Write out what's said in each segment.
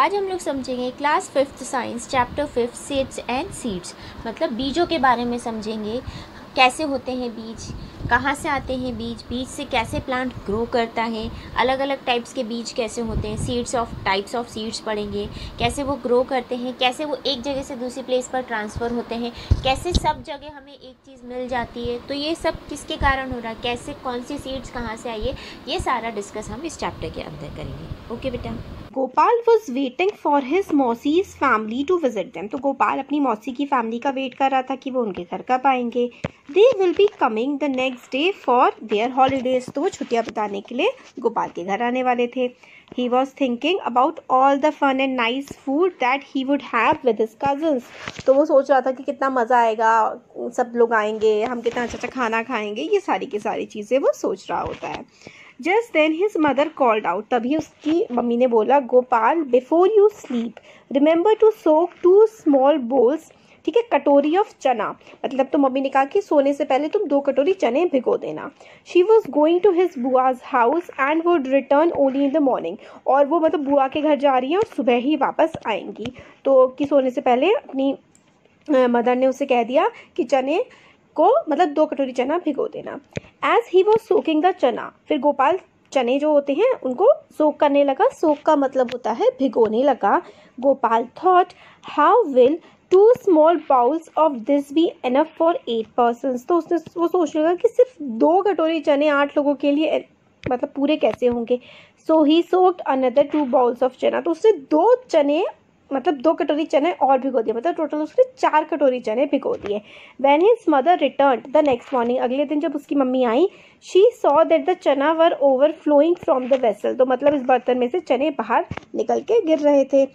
आज हम लोग समझेंगे class 5th science chapter 5 seeds and seeds. मतलब बीजों के बारे में समझेंगे, कैसे होते हैं बीज, कहाँ से आते हैं बीज, बीज से कैसे प्लांट ग्रो करता है, अलग अलग टाइप्स के बीज कैसे होते हैं, seeds of types of seeds पढ़ेंगे, कैसे वो ग्रो करते हैं, कैसे वो एक जगह से दूसरी प्लेस पर ट्रांसफ़र होते हैं, कैसे सब जगह हमें एक चीज़ मिल जाती है, तो ये सब किसके कारण हो रहा है, कैसे कौन सी सीड्स कहाँ से आई है, ये सारा डिस्कस हम इस चैप्टर के अंदर करेंगे। ओके बेटा। Gopal was waiting for his मौसीज फैमिली टू विजिट देम। तो गोपाल अपनी मौसी की फैमिली का वेट कर रहा था कि वो उनके घर कब आएंगे। They will be coming the next day for their holidays. तो वो छुट्टियां बिताने के लिए गोपाल के घर आने वाले थे। He was thinking about all the fun and nice food that he would have with his cousins. तो वो सोच रहा था कि कितना मज़ा आएगा, सब लोग आएंगे, हम कितना अच्छा अच्छा खाना खाएंगे, ये सारी की सारी चीज़ें वो सोच रहा होता है। Just then his mother called out. तभी उसकी मम्मी ने बोला, Gopal before you sleep remember to soak 2 small bowls, ठीक है, कटोरी ऑफ चना। मतलब तो मम्मी ने कहा कि सोने से पहले तुम 2 कटोरी चने भिगो देना। She was going to his बुआज house and would return only in the morning. और वो मतलब बुआ के घर जा रही हैं और सुबह ही वापस आएंगी। तो कि सोने से पहले अपनी मदर ने उसे कह दिया कि चने को मतलब 2 कटोरी चना भिगो देना। As he was soaking the chana, फिर गोपाल चने जो होते हैं उनको सोक करने लगा। सोक का मतलब होता है भिगोने लगा। Gopal thought, how will 2 small bowls of this be enough for 8 persons. तो उसने वो सोचने लगा कि सिर्फ 2 कटोरी चने 8 लोगों के लिए मतलब पूरे कैसे होंगे। So he soaked another 2 bowls of chana. तो उसने 2 चने मतलब 2 कटोरी चने और भिगो दिए, मतलब टोटल उसने 4 कटोरी चने भिगो दिए। When his mother returned the next morning, अगले दिन जब उसकी मम्मी आई, she saw that the चना were overflowing from the vessel। तो मतलब इस बर्तन में से चने बाहर निकल के गिर रहे थे।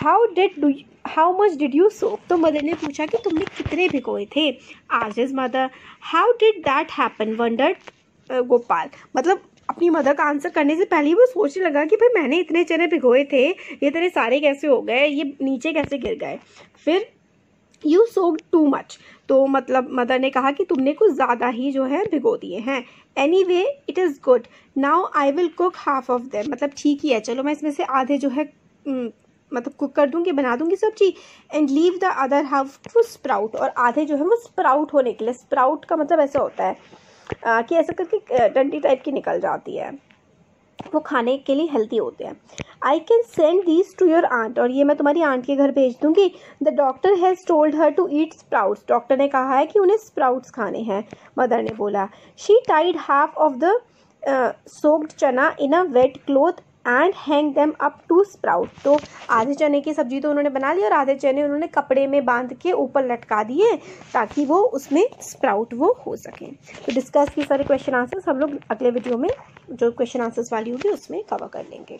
How much did you soak? तो मदर ने पूछा कि तुमने कितने भिगोए थे। Asked his mother. How did that happen? Wondered Gopal. मतलब अपनी मदर का आंसर करने से पहले ही वो सोचने लगा कि भाई मैंने इतने चने भिगोए थे, ये इतने सारे कैसे हो गए, ये नीचे कैसे गिर गए। फिर यू सोक टू मच, तो मतलब मदर ने कहा कि तुमने कुछ ज़्यादा ही जो है भिगो दिए हैं। Anyway it is good, now I will cook half of them. मतलब ठीक ही है, चलो मैं इसमें से आधे जो है मतलब कुक कर दूंगी, बना दूंगी सब्जी। And leave the other half to sprout, और आधे जो है वो स्प्राउट होने के लिए। स्प्राउट का मतलब ऐसा होता है कि ऐसा करके डंडी टाइप की निकल जाती है, वो खाने के लिए हेल्दी होते हैं। I can send these to your aunt, और ये मैं तुम्हारी आंट के घर भेज दूंगी। The doctor has told her to eat sprouts, doctor ने कहा है कि उन्हें स्प्राउट्स खाने हैं, मदर ने बोला। She tied half of the soaked chana in a wet cloth and hang them up to sprout. तो आधे चने की सब्जी तो उन्होंने बना ली और आधे चने उन्होंने कपड़े में बांध के ऊपर लटका दिए ताकि वो उसमें स्प्राउट वो हो सकें। तो डिस्कस की सारे क्वेश्चन आंसर्स हम लोग अगले वीडियो में जो क्वेश्चन आंसर्स वाली होगी उसमें कवर कर लेंगे,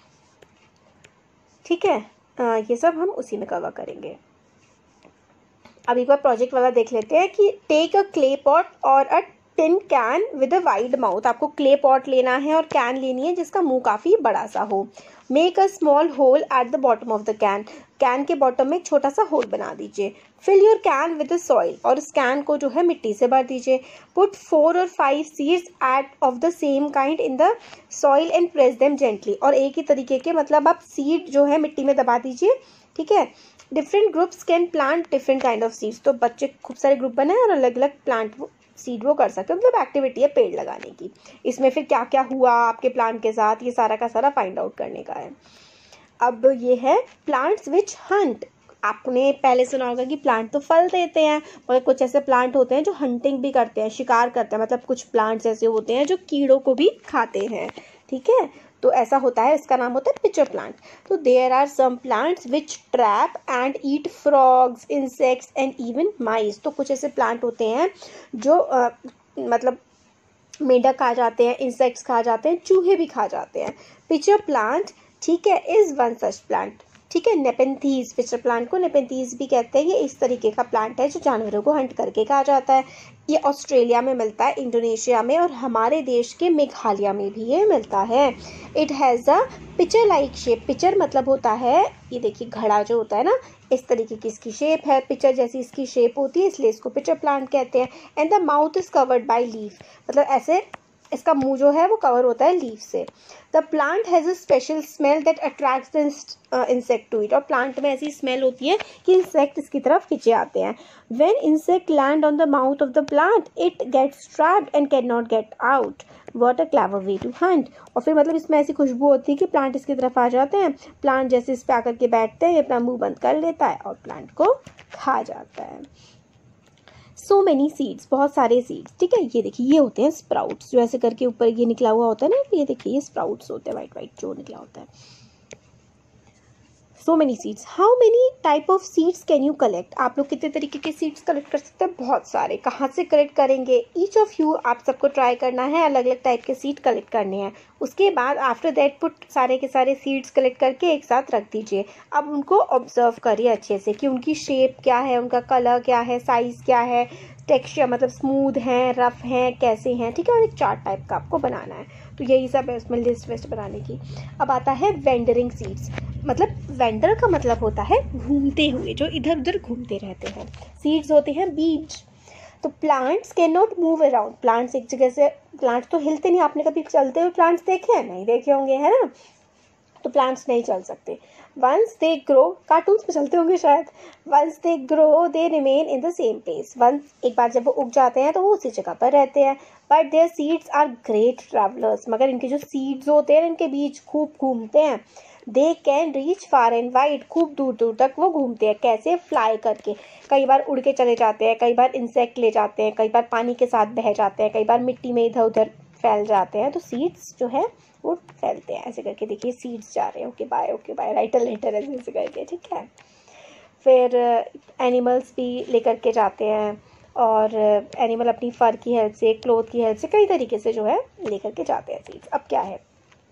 ठीक है। ये सब हम उसी में कवर करेंगे। अब एक बार प्रोजेक्ट वाला देख लेते हैं कि टेक अ क्ले पॉट और a tin can with a wide mouth. आपको क्ले पॉट लेना है और कैन लेनी है जिसका मुंह काफ़ी बड़ा सा हो। Make a small hole at the bottom of the can, can के बॉटम में एक छोटा सा होल बना दीजिए। Fill your can with the soil, और इस कैन को जो है मिट्टी से भर दीजिए। पुट 4 और 5 seeds at of the same kind in the soil and press them gently, और एक ही तरीके के मतलब आप सीड जो है मिट्टी में दबा दीजिए, ठीक है। Different groups can plant different kind of seeds, तो बच्चे खूब सारे ग्रुप बनाए और अलग अलग प्लांट सीड वो कर सकते हैं, मतलब एक्टिविटी है पेड़ लगाने की। इसमें फिर क्या क्या हुआ आपके प्लांट के साथ, ये सारा का सारा फाइंड आउट करने का है। अब ये है प्लांट्स विच हंट। आपने पहले सुना होगा कि प्लांट तो फल देते हैं, मगर कुछ ऐसे प्लांट होते हैं जो हंटिंग भी करते हैं, शिकार करते हैं। मतलब कुछ प्लांट्स ऐसे होते हैं जो कीड़ों को भी खाते हैं, ठीक है। तो ऐसा होता है, इसका नाम होता है पिचर प्लांट। तो there are some plants which trap and eat frogs, insects and even mice. तो कुछ ऐसे प्लांट होते हैं जो मतलब मेंढक खा जाते हैं, इंसेक्ट्स खा जाते हैं, चूहे भी खा जाते हैं। पिचर प्लांट, ठीक है, इज वन सच प्लांट, ठीक है। नेपेंथीज, पिचर प्लांट को नेपेंथीज भी कहते हैं। ये इस तरीके का प्लांट है जो जानवरों को हंट करके खा जाता है। ये ऑस्ट्रेलिया में मिलता है, इंडोनेशिया में, और हमारे देश के मेघालय में भी ये मिलता है। It has a pitcher like shape. Pitcher मतलब होता है, ये देखिए घड़ा जो होता है ना, इस तरीके की इसकी शेप है, पिचर जैसी इसकी शेप होती है, इसलिए इसको पिचर प्लांट कहते हैं। And the mouth is covered by leaf, मतलब ऐसे इसका मुंह जो है वो कवर होता है लीफ से। The plant has a special smell that attracts the insect to it, और प्लांट में ऐसी स्मेल होती है कि इंसेक्ट इसकी तरफ खिंचे आते हैं। When insect land on the mouth of the plant it gets trapped and can not get out. What a clever way to hunt. और फिर मतलब इसमें ऐसी खुशबू होती है कि प्लांट इसकी तरफ आ जाते हैं, प्लांट जैसे इस पे आकर के बैठते हैं, ये अपना मुंह बंद कर लेता है और प्लांट को खा जाता है। सो मैनी सीड्स, बहुत सारे सीड्स, ठीक है। ये देखिए ये होते हैं स्प्राउट्स, जो ऐसे करके ऊपर ये निकला हुआ होता है ना, ये देखिए ये स्प्राउट्स होते हैं, वाइट वाइट जो निकला होता है। So many seeds, how many type of seeds can you collect. आप लोग कितने तरीके के सीड्स कलेक्ट कर सकते हैं? बहुत सारे। कहाँ से कलेक्ट करेंगे? ईच ऑफ यू, आप सबको ट्राई करना है, अलग अलग टाइप के सीड कलेक्ट करने हैं। उसके बाद आफ्टर दैट पुट सारे के सारे सीड्स कलेक्ट करके एक साथ रख दीजिए। अब उनको ऑब्जर्व करिए अच्छे से कि उनकी शेप क्या है, उनका कलर क्या है, साइज़ क्या है, टेक्सचर मतलब स्मूथ हैं, रफ हैं, कैसे हैं, ठीक है। और एक चार्ट टाइप का आपको बनाना है। तो यही सब है उसमें लिस्ट वेस्ट बनाने की। अब आता है वेंडरिंग सीड्स, मतलब वेंडर का मतलब होता है घूमते हुए, जो इधर उधर घूमते रहते हैं। सीड्स होते हैं बीज। तो plants can not move around, plants एक जगह से, प्लांट्स तो हिलते नहीं। आपने कभी चलते हुए प्लांट्स देखे हैं? नहीं देखे होंगे, है ना। तो प्लांट्स नहीं चल सकते। वंस दे ग्रो, कार्टून्स में चलते होंगे शायद। Once they grow they remain in the same place, once एक बार जब वो उग जाते हैं तो वो उसी जगह पर रहते हैं। But their seeds are great travellers, मगर इनके जो सीड्स होते हैं इनके बीच खूब घूमते हैं। They can reach far and wide, खूब दूर दूर तक वो घूमते हैं। कैसे? फ्लाई करके, कई बार उड़ के चले जाते हैं, कई बार इंसेक्ट ले जाते हैं, कई बार पानी के साथ बह जाते हैं, कई बार मिट्टी में इधर उधर फैल जाते हैं। तो सीड्स जो है वो फैलते हैं ऐसे करके। देखिए सीड्स जा रहे हैं, ओके बाय राइट लेटर ऐसे करके, ठीक है। फिर एनिमल्स भी लेकर के जाते हैं, और एनिमल अपनी फर की हेल्प से, क्लोथ की हेल्प से, कई तरीके से जो है लेकर के जाते हैं सीड्स। अब क्या है,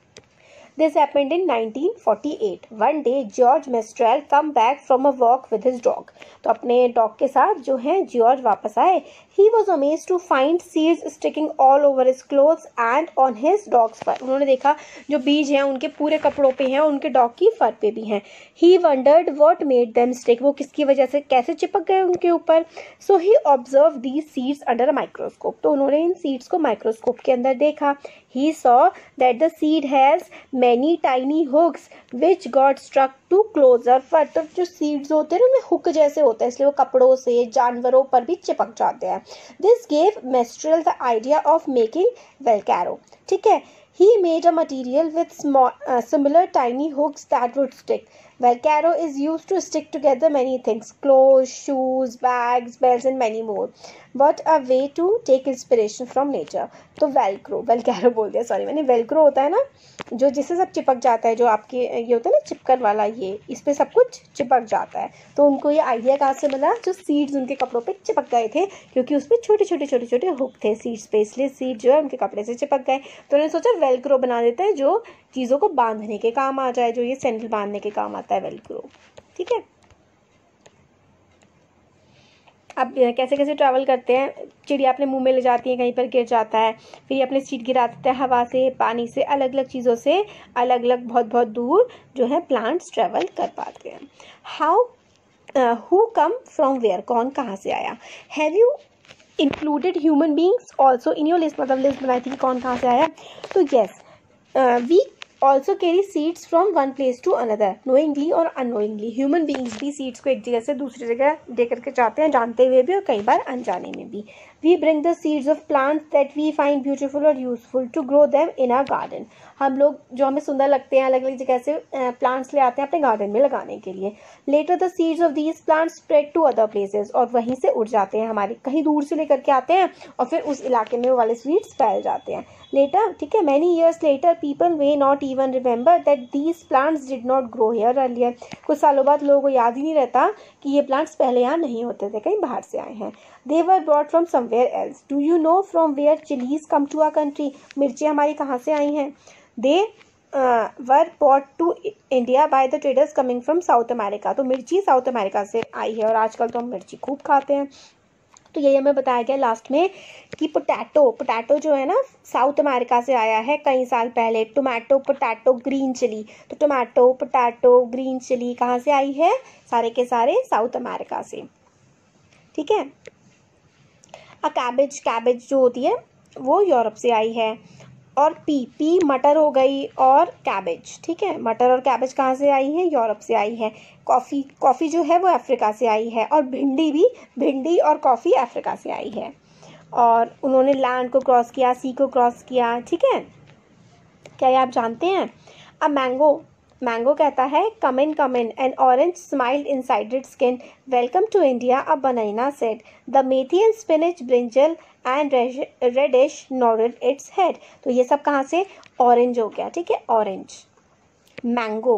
This happened in 1948. One day, George Mestral come back from a walk with his dog. तो अपने डॉग के साथ जो है जॉर्ज वापस आए। He was amazed to find seeds sticking all over his clothes and on his dog's fur. उन्होंने देखा जो बीज हैं उनके पूरे कपड़ों पे हैं, उनके डॉग की फर पे भी हैं। He wondered what made them stick. वो किसकी वजह से कैसे चिपक गए उनके ऊपर। So he observed these seeds under a microscope. तो उन्होंने इन सीड्स को माइक्रोस्कोप के अंदर देखा। He saw that the seed has many tiny hooks which got stuck to clothes or fur. तो जो सीड्स होते हैं उनमें हुक जैसे होता है, इसलिए वो कपड़ों से, जानवरों पर भी चिपक जाते हैं। This gave Mestral the idea of making Velcro. ठीक है, he made a material with similar tiny hooks that would stick. Velcro is used to stick together many things: clothes, shoes, bags, belts and many more. What a way to take inspiration from nature. तो velcro बोल दिया, sorry मैंने। Velcro होता है ना जो जिससे सब चिपक जाता है, जो आपके ये होता है ना चिपकन वाला, ये इस पे सब कुछ चिपक जाता है। तो उनको ये आइडिया कहाँ से मिला? जो सीड्स उनके कपड़ों पे चिपक गए थे, क्योंकि उसपे छोटे छोटे हुक थे सीड्स पे, इसलिए सीड जो है उनके कपड़े से चिपक गए। तो उन्होंने सोचा वेलक्रो बना देते हैं जो चीज़ों को बांधने के काम आ जाए, जो ये सैंडल बांधने के काम आता है वेलक्रो, ठीक है। अब कैसे कैसे ट्रैवल करते हैं, चिड़िया अपने मुंह में ले जाती है, कहीं पर गिर जाता है, फिर ये अपने सीड गिरा देते हैं हवा से, पानी से, अलग अलग चीज़ों से, अलग अलग बहुत बहुत दूर जो है प्लांट्स ट्रैवल कर पाते हैं। How who come from where, कौन कहाँ से आया। Have you included human beings also in your list, मतलब लिस्ट बनाई थी कौन कहाँ से आया। तो yes, we also carry seeds from one place to another, knowingly or unknowingly. Human beings भी seeds को एक जगह से दूसरी जगह दे करके जाते हैं, जानते हुए भी और कई बार अनजाने में भी। We bring the seeds of plants that we find beautiful or useful to grow them in our garden. हम लोग जो हमें सुंदर लगते हैं अलग अलग जगह से प्लांट्स ले आते हैं अपने गार्डन में लगाने के लिए। Later the seeds of these plants spread to other places, और वहीं से उड़ जाते हैं, हमारे कहीं दूर से लेकर के आते हैं और फिर उस इलाके में वो वाले सीड्स फैल जाते हैं। Later, ठीक है, many years later, people may not even remember that these plants did not grow here earlier. कुछ सालों बाद लोगों को याद ही नहीं रहता कि ये प्लांट्स पहले यहाँ नहीं होते थे, कहीं बाहर से आए हैं। They were brought from somewhere else. Do you know from where chilies come to our country? मिर्ची हमारी कहाँ से आई हैं? They were brought to India by the traders coming from South America. तो मिर्ची साउथ अमेरिका से आई है और आजकल तो हम मिर्ची खूब खाते हैं। तो यही हमें बताया गया लास्ट में कि पोटैटो जो है ना साउथ अमेरिका से आया है कई साल पहले। टोमेटो, पोटैटो, ग्रीन चिली, तो टोमेटो, पोटैटो, ग्रीन चिली कहाँ से आई है? सारे के सारे साउथ अमेरिका से, ठीक है। कैबेज जो होती है वो यूरोप से आई है। और पी मटर हो गई और कैबेज, ठीक है, मटर और कैबेज कहाँ से आई है, यूरोप से आई है। कॉफ़ी जो है वो अफ्रीका से आई है। और भिंडी और कॉफ़ी अफ्रीका से आई है। और उन्होंने लैंड को क्रॉस किया, सी को क्रॉस किया, ठीक है। क्या ये आप जानते हैं? अब मैंगो कहता है come in an orange smiled inside its skin, welcome to India. A banana said the methi and spinach brinjal and radish nodded its head. तो ये सब कहाँ से? ऑरेंज हो गया, ठीक है, ऑरेंज, मैंगो,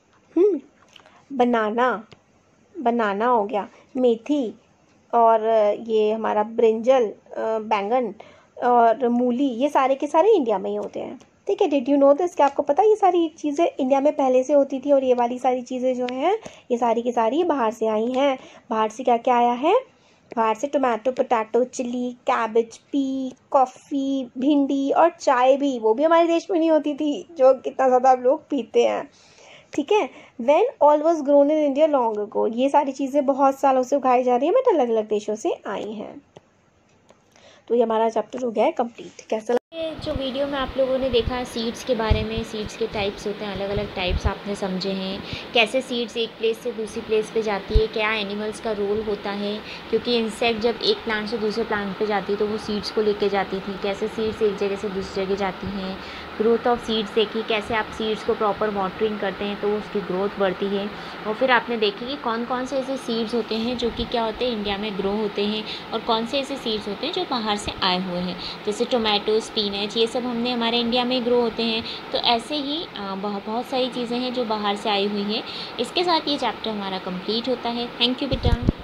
बनाना हो गया, मेथी और ये हमारा ब्रिंजल, बैंगन और मूली, ये सारे के सारे इंडिया में ही होते हैं, ठीक है। Did you know this? क्या आपको पता है ये सारी चीज़ें इंडिया में पहले से होती थी? और ये वाली सारी चीज़ें जो हैं ये सारी की सारी बाहर से आई हैं। बाहर से क्या क्या आया है? बाहर से tomato, potato, chilli, cabbage, pea, coffee, भिंडी और चाय भी, वो भी हमारे देश में नहीं होती थी, जो कितना ज़्यादा आप लोग पीते हैं, ठीक है। When all was grown in India long ago, ये सारी चीज़ें बहुत सालों से उगाई जा रही हैं बट अलग अलग देशों से आई हैं। तो ये हमारा चैप्टर हो गया है कंप्लीट। कैसा ये जो वीडियो में आप लोगों ने देखा है सीड्स के बारे में, सीड्स के टाइप्स होते हैं, अलग अलग टाइप्स आपने समझे हैं, कैसे सीड्स एक प्लेस से दूसरी प्लेस पे जाती है, क्या एनिमल्स का रोल होता है, क्योंकि इंसेक्ट जब एक प्लांट से दूसरे प्लांट पे जाती है तो वो सीड्स को लेके जाती थी, कैसे सीड्स एक जगह से दूसरी जगह जाती हैं, ग्रोथ ऑफ सीड्स देखी, कैसे आप सीड्स को प्रॉपर वाटरिंग करते हैं तो उसकी ग्रोथ बढ़ती है। और फिर आपने देखी कि कौन कौन से ऐसे सीड्स होते हैं जो कि क्या होते हैं, इंडिया में ग्रो होते हैं, और कौन से ऐसे सीड्स होते हैं जो बाहर से आए हुए हैं, जैसे टोमेटो, स्पिनच, ये सब हमने हमारे इंडिया में ग्रो होते हैं। तो ऐसे ही बहुत सारी चीज़ें हैं जो बाहर से आई हुई हैं। इसके साथ ये चैप्टर हमारा कंप्लीट होता है। थैंक यू बेटा।